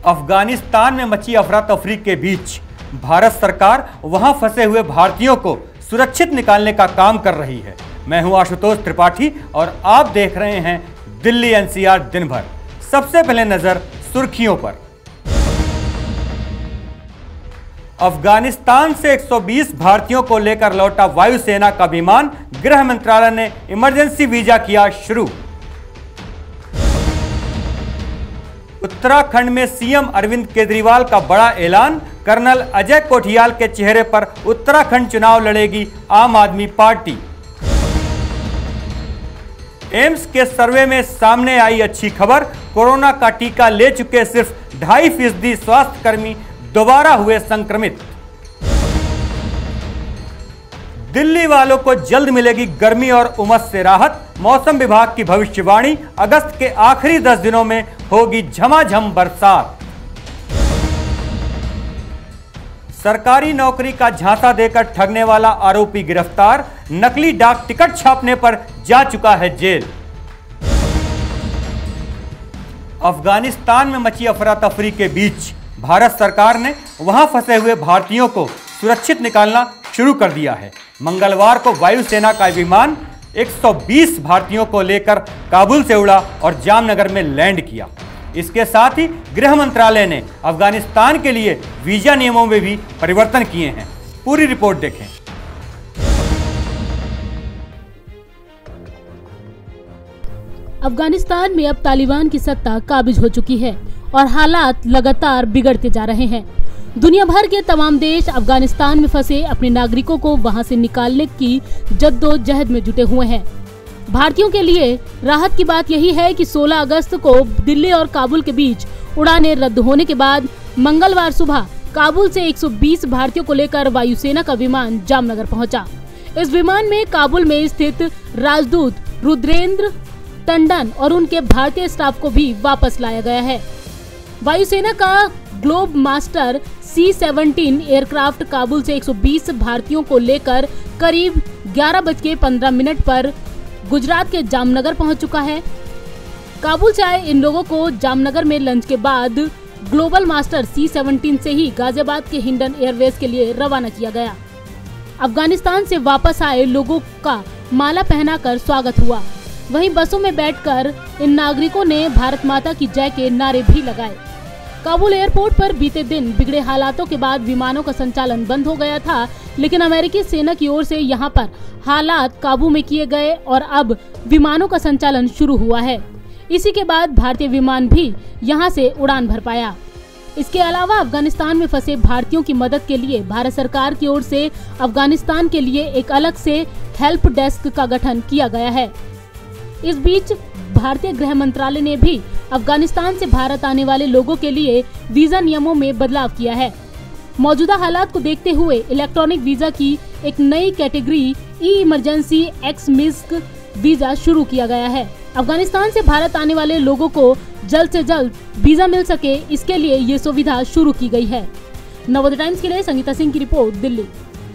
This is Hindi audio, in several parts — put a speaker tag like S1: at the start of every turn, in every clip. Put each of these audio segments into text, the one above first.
S1: अफगानिस्तान में मची अफरा तफरी के बीच भारत सरकार वहां फंसे हुए भारतीयों को सुरक्षित निकालने का काम कर रही है। मैं हूं आशुतोष त्रिपाठी और आप देख रहे हैं दिल्ली एनसीआर दिन भर। सबसे पहले नजर सुर्खियों पर। अफगानिस्तान से 120 भारतीयों को लेकर लौटा वायुसेना का विमान। गृह मंत्रालय ने इमरजेंसी वीजा किया शुरू। उत्तराखंड में सीएम अरविंद केजरीवाल का बड़ा ऐलान। कर्नल अजय कोठियाल के चेहरे पर उत्तराखंड चुनाव लड़ेगी आम आदमी पार्टी। एम्स के सर्वे में सामने आई अच्छी खबर। कोरोना का टीका ले चुके सिर्फ 2.5% स्वास्थ्यकर्मी दोबारा हुए संक्रमित। दिल्ली वालों को जल्द मिलेगी गर्मी और उमस से राहत। मौसम विभाग की भविष्यवाणी, अगस्त के आखिरी 10 दिनों में होगी झमाझम बरसात। सरकारी नौकरी का झांसा देकर ठगने वाला आरोपी गिरफ्तार। नकली डाक टिकट छापने पर जा चुका है जेल। अफगानिस्तान में मची अफरा तफरी के बीच भारत सरकार ने वहां फंसे हुए भारतीयों को सुरक्षित निकालना शुरू कर दिया है। मंगलवार को वायुसेना का विमान 120 भारतीयों को लेकर काबुल से उड़ा और जामनगर में लैंड किया। इसके साथ ही गृह मंत्रालय ने अफगानिस्तान के लिए वीजा नियमों में भी परिवर्तन किए हैं। पूरी रिपोर्ट देखें।
S2: अफगानिस्तान में अब तालिबान की सत्ता काबिज हो चुकी है और हालात लगातार बिगड़ते जा रहे हैं। दुनिया भर के तमाम देश अफगानिस्तान में फंसे अपने नागरिकों को वहां से निकालने की जद्दोजहद में जुटे हुए हैं। भारतीयों के लिए राहत की बात यही है कि 16 अगस्त को दिल्ली और काबुल के बीच उड़ानें रद्द होने के बाद मंगलवार सुबह काबुल से 120 भारतीयों को लेकर वायुसेना का विमान जामनगर पहुंचा। इस विमान में काबुल में स्थित राजदूत रुद्रेंद्र टंडन और उनके भारतीय स्टाफ को भी वापस लाया गया है। वायुसेना का globe master C-17 aircraft Kabul से 120 भारतीयों को लेकर करीब 11:15 पर गुजरात के जामनगर पहुंच चुका है। काबुल से आए इन लोगों को जामनगर में लंच के बाद ग्लोबल मास्टर C-17 से ही गाजियाबाद के हिंडन एयरवेज के लिए रवाना किया गया। अफगानिस्तान से वापस आए लोगों का माला पहनाकर स्वागत हुआ। वहीं बसों में बैठकर इन नागरिकों ने भारत माता की जय के नारे भी लगाए। काबुल एयरपोर्ट पर बीते दिन बिगड़े हालातों के बाद विमानों का संचालन बंद हो गया था, लेकिन अमेरिकी सेना की ओर से यहां पर हालात काबू में किए गए और अब विमानों का संचालन शुरू हुआ है। इसी के बाद भारतीय विमान भी यहां से उड़ान भर पाया। इसके अलावा अफगानिस्तान में फंसे भारतीयों की मदद के लिए भारत सरकार की ओर से अफगानिस्तान के लिए एक अलग से हेल्प डेस्क का गठन किया गया है। इस बीच भारतीय गृह मंत्रालय ने भी अफगानिस्तान से भारत आने वाले लोगों के लिए वीजा नियमों में बदलाव किया है। मौजूदा हालात को देखते हुए इलेक्ट्रॉनिक वीजा की एक नई category e emergency x misc visa शुरू किया गया है। अफगानिस्तान से भारत आने वाले लोगों को जल्द से जल्द वीजा मिल सके, इसके लिए ये सुविधा शुरू की गई है। नवोदय टाइम्स के लिए संगीता सिंह की रिपोर्ट, दिल्ली।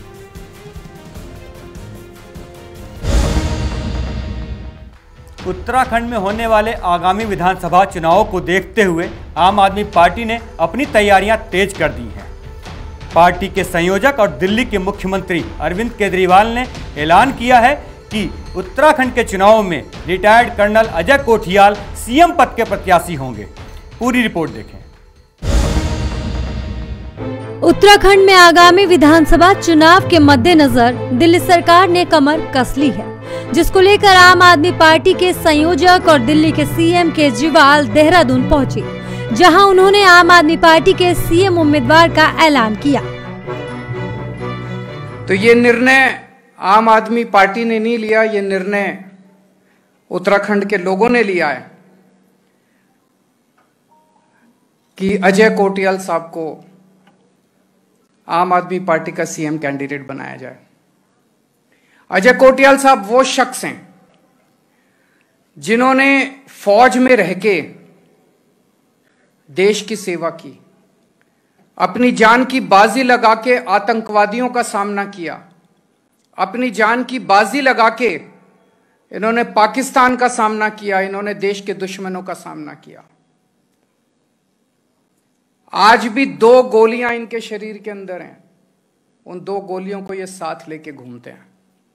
S1: उत्तराखंड में होने वाले आगामी विधानसभा चुनावों को देखते हुए आम आदमी पार्टी ने अपनी तैयारियां तेज कर दी हैं। पार्टी के संयोजक और दिल्ली के मुख्यमंत्री अरविंद केजरीवाल ने ऐलान किया है कि उत्तराखंड के चुनावों में retired colonel Ajay Kothiyal CM पद के प्रत्याशी होंगे। पूरी रिपोर्ट देखें।
S3: उत्तराखंड में आगामी विधानसभा चुनाव के मद्देनजर दिल्ली सरकार ने कमर कस ली है, जिसको लेकर आम आदमी पार्टी के संयोजक और दिल्ली के सीएम केजरीवाल देहरादून पहुंचे, जहां उन्होंने आम आदमी पार्टी के सीएम उम्मीदवार का ऐलान किया।
S4: तो ये निर्णय आम आदमी पार्टी ने नहीं लिया, ये निर्णय उत्तराखंड के लोगों ने लिया है कि अजय कोठियाल साहब को आम आदमी पार्टी का सीएम कैंडिडेट बनाया जाए। अजय कोठियाल साहब वो शख्स हैं जिन्होंने फौज में रह के देश की सेवा की, अपनी जान की बाजी लगा के आतंकवादियों का सामना किया, अपनी जान की बाजी लगा के इन्होंने पाकिस्तान का सामना किया, इन्होंने देश के दुश्मनों का सामना किया। आज भी 2 गोलियां इनके शरीर के अंदर हैं। उन 2 गोलियों को ये साथ लेके घूमते हैं।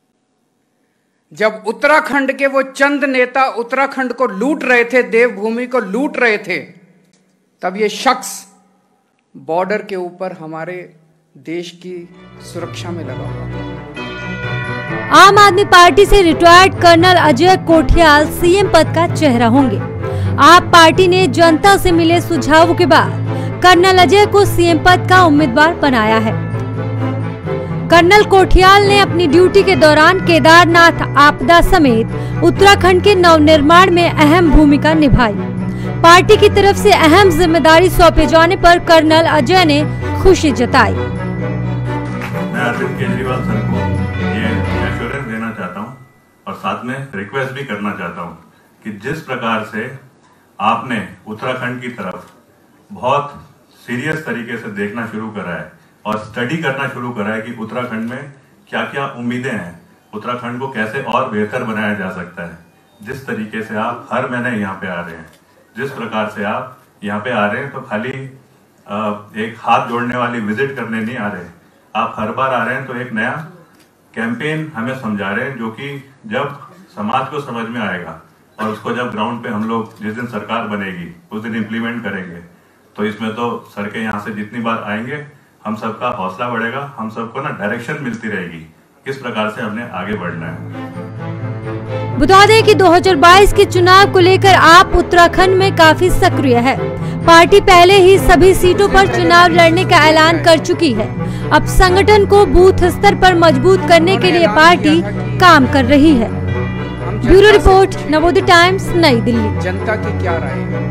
S4: जब उत्तराखंड के वो चंद नेता उत्तराखंड को लूट रहे थे, देवभूमि को लूट रहे थे, तब ये शख्स बॉर्डर के ऊपर हमारे देश की सुरक्षा में लगा हुआ था।
S3: आम आदमी पार्टी से retired colonel Ajay Kothiyal CM पद का चेहरा होंगे। आप पार्टी ने जनता से मिले सुझावों के बाद कर्नल अजय को सीएम पद का उम्मीदवार बनाया है। कर्नल कोठियाल ने अपनी ड्यूटी के दौरान केदारनाथ आपदा समेत उत्तराखंड के नवनिर्माण में अहम भूमिका निभाई। पार्टी की तरफ से अहम जिम्मेदारी सौंपे जाने पर कर्नल अजय ने खुशी जताई।
S5: मैं अरविंद केजरीवाल सर को ये एश्योरेंस देना चाहता हूँ और साथ में रिक्वेस्ट भी करना चाहता हूँ कि जिस प्रकार से आपने उत्तराखंड की तरफ बहुत सीरियस तरीके से देखना शुरू करा है और स्टडी करना शुरू करा है कि उत्तराखंड में क्या क्या उम्मीदें हैं, उत्तराखंड को कैसे और बेहतर बनाया जा सकता है। जिस तरीके से आप हर महीने यहाँ पे आ रहे हैं, जिस प्रकार से आप यहाँ पे आ रहे हैं, तो खाली एक हाथ जोड़ने वाली विजिट करने नहीं आ रहे, आप हर बार आ रहे हैं तो एक नया कैंपेन हमें समझा रहे हैं, जो कि जब समाज को समझ में आएगा और उसको जब ग्राउंड पे हम लोग जिस दिन सरकार बनेगी उस दिन इम्प्लीमेंट करेंगे, तो इसमें तो सर के यहाँ से जितनी बार आएंगे हम सबका हौसला बढ़ेगा, हम सबको ना डायरेक्शन मिलती रहेगी किस प्रकार से हमने आगे बढ़ना है।
S3: बता दें कि 2022 के चुनाव को लेकर आप उत्तराखंड में काफी सक्रिय है। पार्टी पहले ही सभी सीटों पर चुनाव लड़ने का ऐलान कर चुकी है। अब संगठन को बूथ स्तर पर मजबूत करने के लिए पार्टी काम कर रही है। Bureau report, Navodaya Times, Nai Delhi.
S4: जनता की क्या राय है?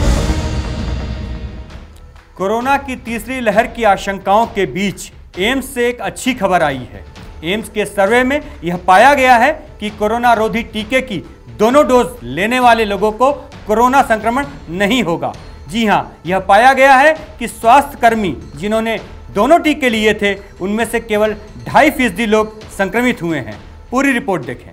S1: कोरोना की तीसरी लहर की आशंकाओं के बीच एम्स से एक अच्छी खबर आई है। एम्स के सर्वे में यह पाया गया है कि कोरोना रोधी टीके की दोनों डोज लेने वाले लोगों को कोरोना संक्रमण नहीं होगा। जी हां, यह पाया गया है कि स्वास्थ्य कर्मी जिन्होंने दोनों टीके लिए थे उनमें से केवल 2.5% लोग संक्रमित हुए हैं। पूरी रिपोर्ट देखें।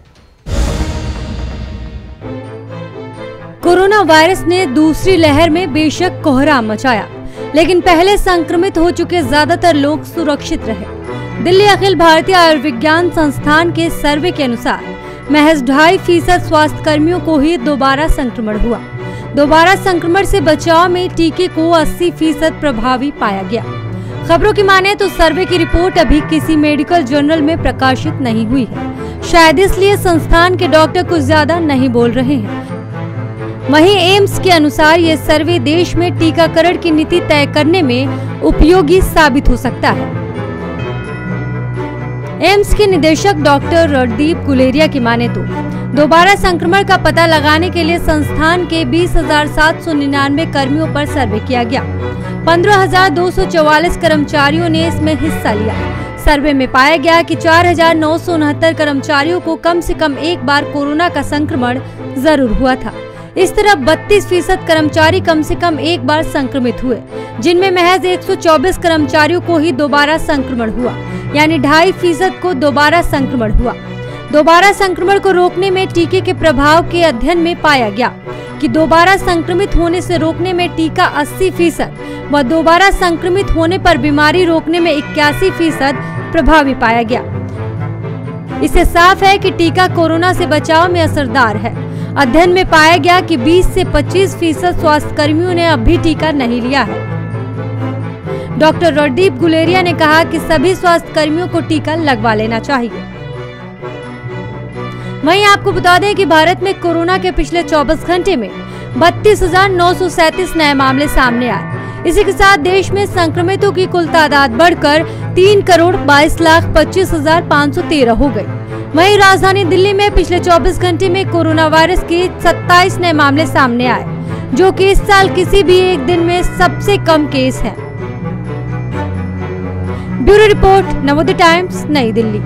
S3: कोरोना वायरस ने दूसरी लहर में बेशक कोहराम मचाया, लेकिन पहले संक्रमित हो चुके ज्यादातर लोग सुरक्षित रहे। दिल्ली अखिल भारतीय आयुर्विज्ञान संस्थान के सर्वे के अनुसार महज 2.5% स्वास्थ्य कर्मियों को ही दोबारा संक्रमण हुआ। दोबारा संक्रमण से बचाव में टीके को 80% प्रभावी पाया गया। खबरों की माने तो सर्वे की रिपोर्ट अभी किसी मेडिकल जर्नल में प्रकाशित नहीं हुई है। शायद इसलिए संस्थान के डॉक्टर कुछ ज्यादा नहीं बोल रहे हैं। वहीं एम्स के अनुसार ये सर्वे देश में टीकाकरण की नीति तय करने में उपयोगी साबित हो सकता है। एम्स के निदेशक डॉक्टर रणदीप गुलेरिया की माने तो दोबारा संक्रमण का पता लगाने के लिए संस्थान के 20,799 कर्मियों पर सर्वे किया गया। 15,244 कर्मचारियों ने इसमें हिस्सा लिया। सर्वे में पाया गया कि 4,969 कर्मचारियों को कम से कम एक बार कोरोना का संक्रमण जरूर हुआ था। इस तरह 32% कर्मचारी कम से कम एक बार संक्रमित हुए, जिनमें महज 124 कर्मचारियों को ही दोबारा संक्रमण हुआ, यानी 2.5% को दोबारा संक्रमण हुआ। दोबारा संक्रमण को रोकने में टीके के प्रभाव के अध्ययन में पाया गया कि दोबारा संक्रमित होने से रोकने में टीका 80% व दोबारा संक्रमित होने पर बीमारी रोकने में 81% प्रभावी पाया गया। इससे साफ है कि टीका कोरोना से बचाव में असरदार है। अध्ययन में पाया गया कि 20 से 25% स्वास्थ्य कर्मियों ने अब भी टीका नहीं लिया है। डॉक्टर रणदीप गुलेरिया ने कहा कि सभी स्वास्थ्य कर्मियों को टीका लगवा लेना चाहिए। वहीं आपको बता दें कि भारत में कोरोना के पिछले 24 घंटे में 32,937 नए मामले सामने आए। इसी के साथ देश में संक्रमितों की कुल तादाद बढ़कर 3,22,25,513 हो गई। वहीं राजधानी दिल्ली में पिछले 24 घंटे में कोरोना वायरस के 27 नए मामले सामने आए, जो कि इस साल किसी भी एक दिन में सबसे कम केस है। Bureau report, Navodaya Times, Nai Delhi.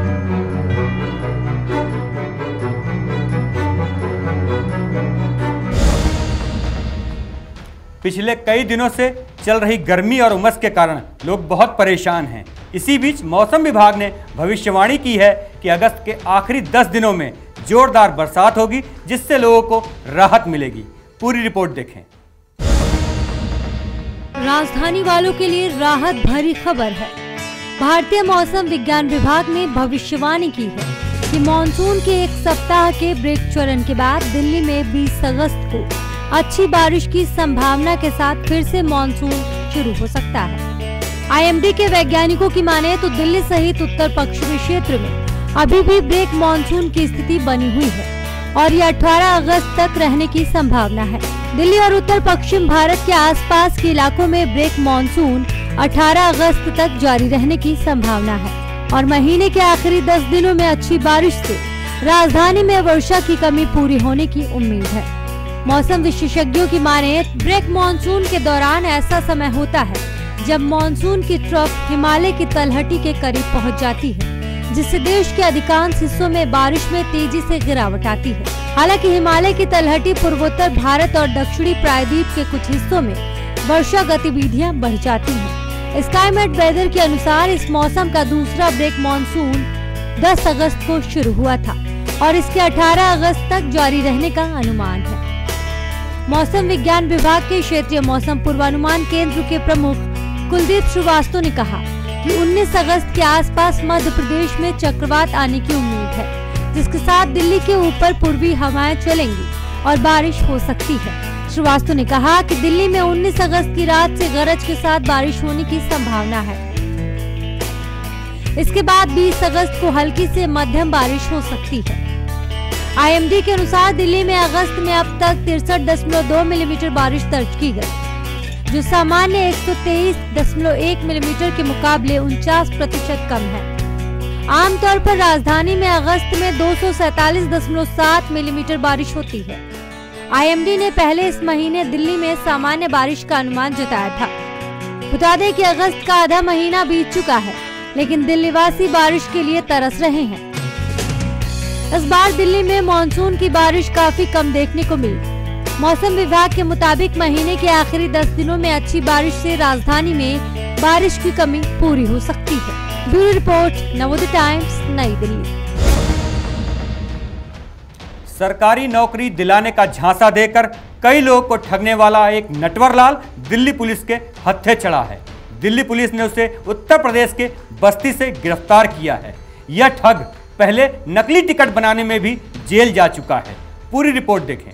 S1: पिछले कई दिनों से चल रही गर्मी और उमस के कारण लोग बहुत परेशान हैं। इसी बीच मौसम विभाग ने भविष्यवाणी की है कि अगस्त के आखिरी 10 दिनों में जोरदार बरसात होगी, जिससे लोगों को राहत मिलेगी। पूरी रिपोर्ट देखें।
S3: राजधानी वालों के लिए राहत भरी खबर है। भारतीय मौसम विज्ञान विभाग ने भविष्यवाणी की है कि मानसून के एक सप्ताह के ब्रेक चरण के बाद दिल्ली में 20 अगस्त को अच्छी बारिश की संभावना के साथ फिर से मानसून शुरू हो सकता है। IMD के वैज्ञानिकों की माने तो दिल्ली सहित उत्तर पश्चिमी क्षेत्र में अभी भी ब्रेक मानसून की स्थिति बनी हुई है और ये 18 अगस्त तक रहने की संभावना है। दिल्ली और उत्तर पश्चिम भारत के आसपास के इलाकों में ब्रेक मानसून 18 अगस्त तक जारी रहने की संभावना है और महीने के आखिरी 10 दिनों में अच्छी बारिश से राजधानी में वर्षा की कमी पूरी होने की उम्मीद है। मौसम विशेषज्ञों की माने ब्रेक मानसून के दौरान ऐसा समय होता है जब मानसून की ट्रफ हिमालय की तलहटी के करीब पहुंच जाती है, जिससे देश के अधिकांश हिस्सों में बारिश में तेजी से गिरावट आती है। हालांकि हिमालय की तलहटी पूर्वोत्तर भारत और दक्षिणी प्रायद्वीप के कुछ हिस्सों में वर्षा गतिविधियां बढ़ जाती हैं। स्काईमेट वेदर के अनुसार इस मौसम का दूसरा ब्रेक मानसून 10 अगस्त को शुरू हुआ था और इसके 18 अगस्त तक जारी रहने का अनुमान है। मौसम विज्ञान विभाग के क्षेत्रीय मौसम पूर्वानुमान केंद्र के प्रमुख कुलदीप श्रीवास्तव ने कहा कि 19 अगस्त के आसपास मध्य प्रदेश में चक्रवात आने की उम्मीद है, जिसके साथ दिल्ली के ऊपर पूर्वी हवाएं चलेंगी और बारिश हो सकती है। श्रीवास्तव ने कहा कि दिल्ली में 19 अगस्त की रात से गरज के साथ बारिश होने की संभावना है। इसके बाद 20 अगस्त को हल्की से मध्यम बारिश हो सकती है। IMD के अनुसार दिल्ली में अगस्त में अब तक 63.2 मिलीमीटर बारिश दर्ज की गई, जो सामान्य 123.1 मिलीमीटर के मुकाबले 49% कम है। आमतौर पर राजधानी में अगस्त में 247.7 मिलीमीटर बारिश होती है। IMD ने पहले इस महीने दिल्ली में सामान्य बारिश का अनुमान जताया था। बता दें कि अगस्त का आधा महीना बीत चुका है, लेकिन दिल्ली वासी बारिश के लिए तरस रहे हैं। इस बार दिल्ली में मानसून की बारिश काफी कम देखने को मिली। मौसम विभाग के मुताबिक महीने के आखिरी 10 दिनों में अच्छी बारिश से राजधानी में बारिश की कमी पूरी हो सकती है। Bureau report, Navodaya Times, Nai Delhi.
S1: सरकारी नौकरी दिलाने का झांसा देकर कई लोगों को ठगने वाला एक नटवरलाल दिल्ली पुलिस के हत्थे चढ़ा है। दिल्ली पुलिस ने उसे उत्तर प्रदेश के बस्ती से गिरफ्तार किया है। यह ठग पहले नकली टिकट बनाने में भी जेल जा चुका है। पूरी रिपोर्ट देखें।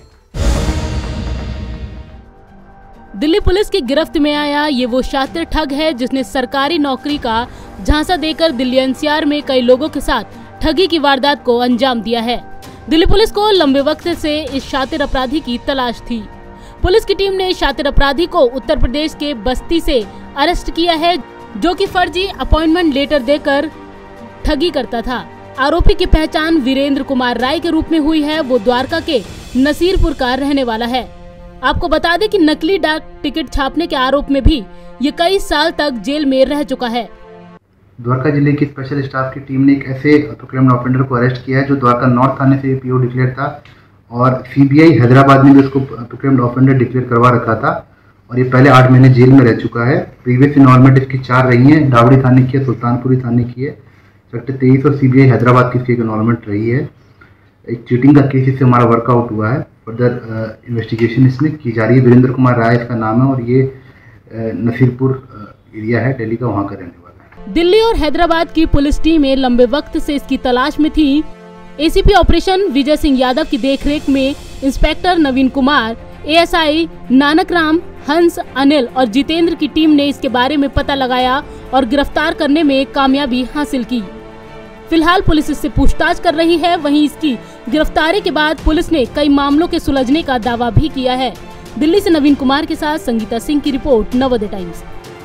S2: दिल्ली पुलिस की गिरफ्त में आया ये वो शातिर ठग है जिसने सरकारी नौकरी का झांसा देकर दिल्ली NCR में कई लोगों के साथ ठगी की वारदात को अंजाम दिया है। दिल्ली पुलिस को लंबे वक्त से इस शातिर अपराधी की तलाश थी। पुलिस की टीम ने इस शातिर अपराधी को उत्तर प्रदेश के बस्ती से अरेस्ट किया है, जो कि फर्जी अपॉइंटमेंट लेटर देकर ठगी करता था। आरोपी की पहचान वीरेंद्र कुमार राय के रूप में हुई है। वो द्वारका के नसीरपुर का रहने वाला है। आपको बता दें कि नकली डाक टिकट छापने के आरोप में भी ये कई साल तक जेल में रह चुका है।
S6: द्वारका जिले की स्पेशल स्टाफ की टीम ने एक ऐसे प्रोक्लेम्ड ऑफेंडर को अरेस्ट किया है जो द्वारका नॉर्थ थाने से PO डिक्लेयर था और CBI हैदराबाद ने भी उसको प्रोक्लेम्ड ऑफेंडर डिक्लेयर करवा रखा था और ये पहले 8 महीने जेल में रह चुका है। प्रीवियस इनवॉल्वमेंट इसकी 4 रही है। डावड़ी थाने की है, सुल्तानपुरी थाने की है, सेक्टर 23 और CBI हैदराबाद की इसकी इनवॉल्वमेंट रही है। एक चीटिंग का केस इससे हमारा वर्कआउट हुआ है। फर्दर इन्वेस्टिगेशन इसमें की जा रही है। वीरेंद्र कुमार राय इसका नाम है और ये नसीरपुर एरिया है दिल्ली का, वहाँ का रहने वाला है।
S2: दिल्ली और हैदराबाद की पुलिस टीमें लंबे वक्त से इसकी तलाश में थी। ACP ऑपरेशन विजय सिंह यादव की देखरेख में इंस्पेक्टर नवीन कुमार, ASI नानक राम, हंस, अनिल और जितेंद्र की टीम ने इसके बारे में पता लगाया और गिरफ्तार करने में कामयाबी हासिल की। फिलहाल पुलिस इससे पूछताछ कर रही है। वहीं इसकी गिरफ्तारी के बाद पुलिस ने कई मामलों के सुलझने का दावा भी किया है। दिल्ली से नवीन कुमार के साथ संगीता सिंह की report, Navodaya Times.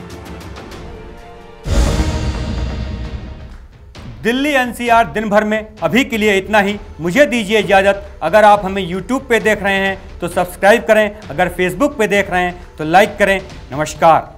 S1: Delhi NCR दिन भर में अभी के लिए इतना ही। मुझे दीजिए इजाजत। अगर आप हमें YouTube पे देख रहे हैं तो सब्सक्राइब करें, अगर Facebook पे देख रहे हैं तो लाइक करें। नमस्कार।